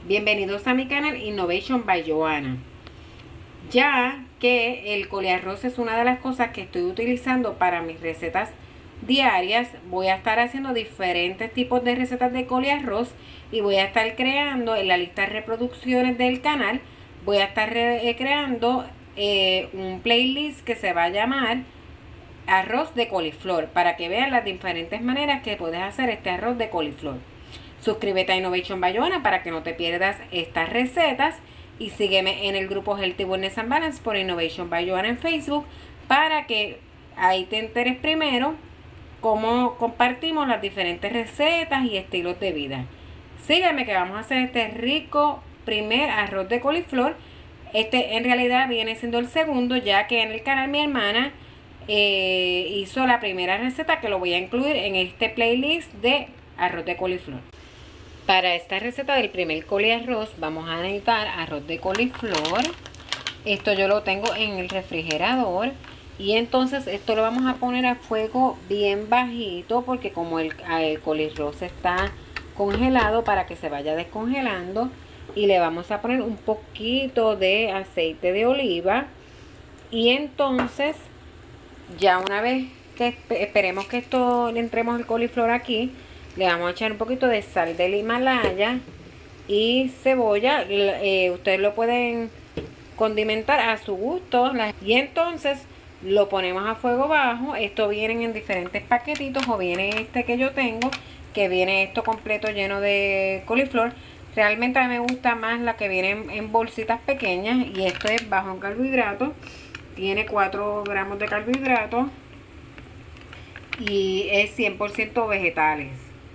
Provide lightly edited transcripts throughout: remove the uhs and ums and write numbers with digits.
Bienvenidos a mi canal Innovation by Johanna. Ya que el colearroz es una de las cosas que estoy utilizando para mis recetas diarias, voy a estar haciendo diferentes tipos de recetas de colearroz y voy a estar creando en la lista de reproducciones del canal, voy a estar creando un playlist que se va a llamar arroz de coliflor, para que vean las diferentes maneras que puedes hacer este arroz de coliflor. Suscríbete a Innovation by Johanna para que no te pierdas estas recetas y sígueme en el grupo Healthy Wellness and Balance por Innovation by Johanna en Facebook para que ahí te enteres primero cómo compartimos las diferentes recetas y estilos de vida. Sígueme que vamos a hacer este rico primer arroz de coliflor. Este en realidad viene siendo el segundo, ya que en el canal mi hermana hizo la primera receta, que lo voy a incluir en este playlist de arroz de coliflor. Para esta receta del primer colearroz vamos a necesitar arroz de coliflor. Esto yo lo tengo en el refrigerador y entonces esto lo vamos a poner a fuego bien bajito, porque como el colearroz está congelado, para que se vaya descongelando. Y le vamos a poner un poquito de aceite de oliva y entonces ya una vez que esperemos que esto le entremos el coliflor aquí, le vamos a echar un poquito de sal del Himalaya y cebolla. Ustedes lo pueden condimentar a su gusto. Y entonces lo ponemos a fuego bajo. Esto viene en diferentes paquetitos, o viene este que yo tengo, que viene esto completo lleno de coliflor. Realmente a mí me gusta más la que viene en bolsitas pequeñas, y esto es bajo en carbohidratos. Tiene 4 gramos de carbohidratos y es 100% vegetales.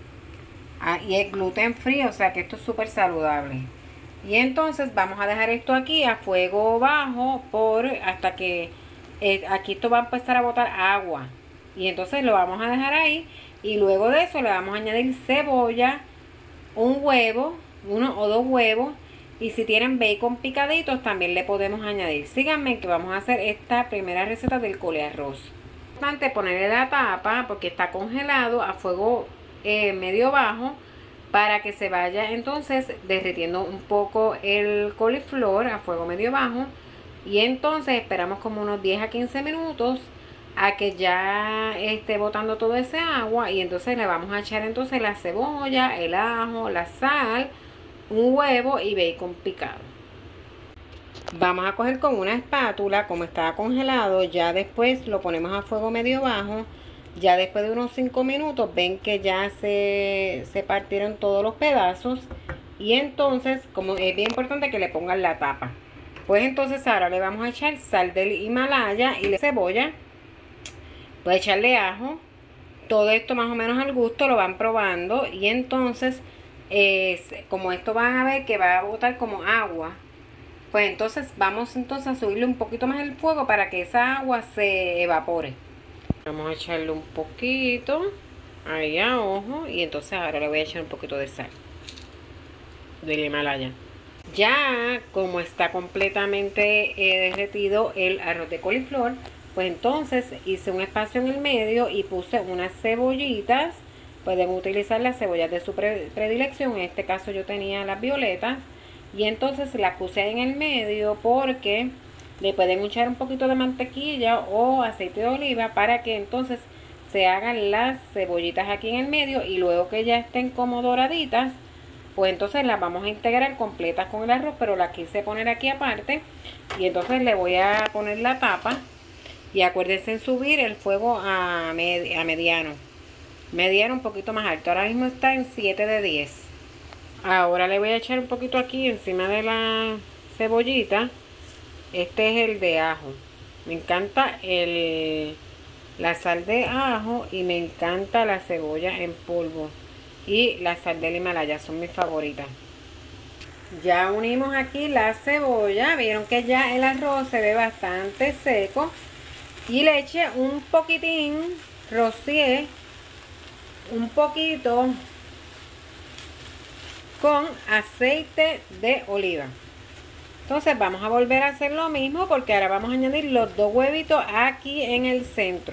Y es gluten free, o sea que esto es súper saludable. Y entonces vamos a dejar esto aquí a fuego bajo hasta que aquí esto va a empezar a botar agua. Y entonces lo vamos a dejar ahí, y luego de eso le vamos a añadir cebolla, un huevo, 1 o 2 huevos, y si tienen bacon picaditos también le podemos añadir. Síganme que vamos a hacer esta primera receta del colearroz. Es importante ponerle la tapa porque está congelado a fuego medio bajo, para que se vaya entonces derritiendo un poco el coliflor a fuego medio bajo. Y entonces esperamos como unos 10 a 15 minutos a que ya esté botando todo ese agua, y entonces le vamos a echar entonces la cebolla, el ajo, la sal, un huevo y bacon picado. Vamos a coger con una espátula, como estaba congelado, ya después lo ponemos a fuego medio bajo. Ya después de unos 5 minutos ven que ya se partieron todos los pedazos, y entonces, como es bien importante que le pongan la tapa, pues entonces ahora le vamos a echar sal del Himalaya y cebolla. Voy a echarle ajo. Todo esto más o menos al gusto, lo van probando. Y entonces como esto van a ver que va a botar como agua, pues entonces vamos a subirle un poquito más el fuego para que esa agua se evapore. Vamos a echarle un poquito ahí a ojo, y entonces ahora le voy a echar un poquito de sal del Himalaya. Ya como está completamente derretido el arroz de coliflor, pues entonces hice un espacio en el medio y puse unas cebollitas. Pueden utilizar las cebollas de su predilección. En este caso yo tenía las violetas, y entonces las puse en el medio porque le pueden echar un poquito de mantequilla o aceite de oliva para que entonces se hagan las cebollitas aquí en el medio, y luego que ya estén como doraditas, pues entonces las vamos a integrar completas con el arroz, pero las quise poner aquí aparte. Y entonces le voy a poner la tapa, y acuérdense en subir el fuego a mediano, un poquito más alto. Ahora mismo está en 7 de 10. Ahora le voy a echar un poquito aquí encima de la cebollita. Este es el de ajo. Me encanta la sal de ajo, y me encanta la cebolla en polvo y la sal del Himalaya, son mis favoritas. Ya unimos aquí la cebolla. Vieron que ya el arroz se ve bastante seco, y le eché un poquitín, rocié un poquito con aceite de oliva. Entonces vamos a volver a hacer lo mismo, porque ahora vamos a añadir los 2 huevitos aquí en el centro.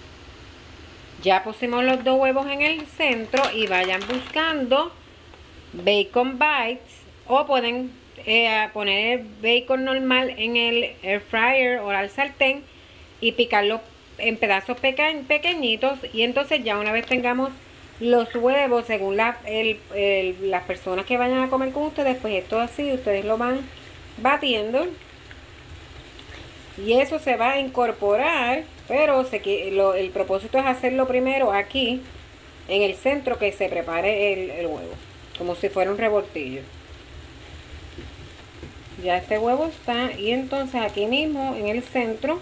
Ya pusimos los 2 huevos en el centro, y vayan buscando bacon bites, o pueden poner el bacon normal en el air fryer o al sartén y picarlo en pedazos pequeñitos. Y entonces ya una vez tengamos los huevos, según las personas que vayan a comer con ustedes, pues esto así, ustedes lo van batiendo y eso se va a incorporar, pero el propósito es hacerlo primero aquí en el centro, que se prepare el huevo como si fuera un revoltillo. Ya este huevo está, y entonces aquí mismo en el centro,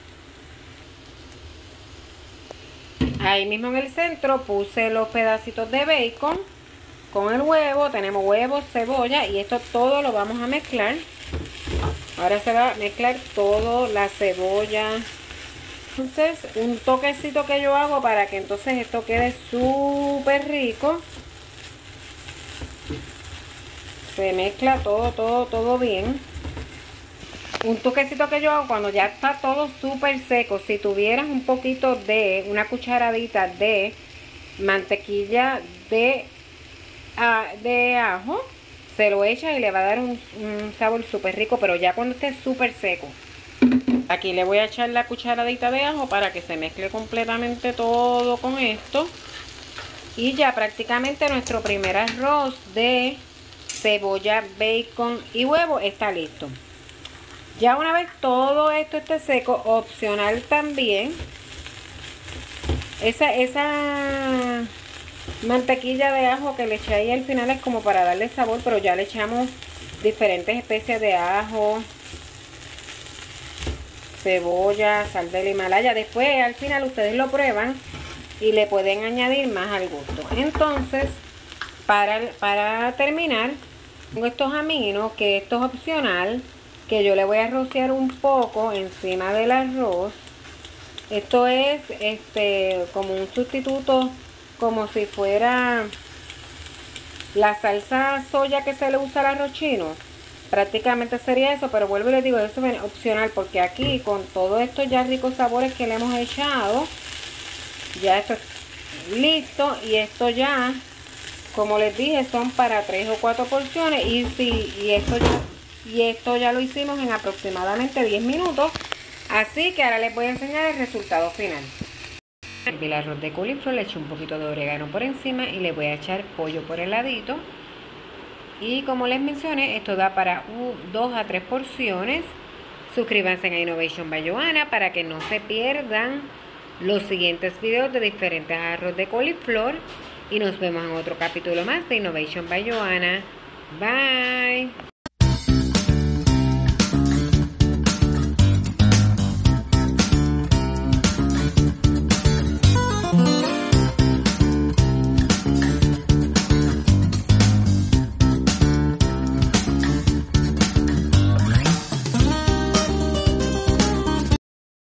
ahí mismo en el centro puse los pedacitos de bacon con el huevo. Tenemos huevos, cebolla, y esto todo lo vamos a mezclar. Ahora se va a mezclar todo, la cebolla. Entonces, un toquecito que yo hago para que entonces esto quede súper rico. Se mezcla todo bien. Un toquecito que yo hago cuando ya está todo súper seco. Si tuvieras un poquito de, una cucharadita de mantequilla de ajo, se lo echa y le va a dar un sabor súper rico, pero ya cuando esté súper seco. Aquí le voy a echar la cucharadita de ajo para que se mezcle completamente todo con esto. Y ya prácticamente nuestro primer arroz de cebolla, bacon y huevo está listo. Ya una vez todo esto esté seco, opcional también, esa mantequilla de ajo que le eché ahí al final es como para darle sabor, pero ya le echamos diferentes especies de ajo, cebolla, sal del Himalaya. Después al final ustedes lo prueban y le pueden añadir más al gusto. Entonces, para terminar, tengo estos aminos, que esto es opcional, que yo le voy a rociar un poco encima del arroz. Esto es como un sustituto, como si fuera la salsa soya que se le usa al arroz chino. Prácticamente sería eso, pero vuelvo y les digo, eso es opcional, porque aquí con todos estos ya ricos sabores que le hemos echado, ya esto es listo. Y esto ya, como les dije, son para 3 o 4 porciones. Y esto ya lo hicimos en aproximadamente 10 minutos. Así que ahora les voy a enseñar el resultado final. El arroz de coliflor, le eché un poquito de orégano por encima y le voy a echar pollo por el ladito. Y como les mencioné, esto da para 2 a 3 porciones. Suscríbanse a Innovation by Johanna para que no se pierdan los siguientes videos de diferentes arroz de coliflor. Y nos vemos en otro capítulo más de Innovation by Johanna. Bye.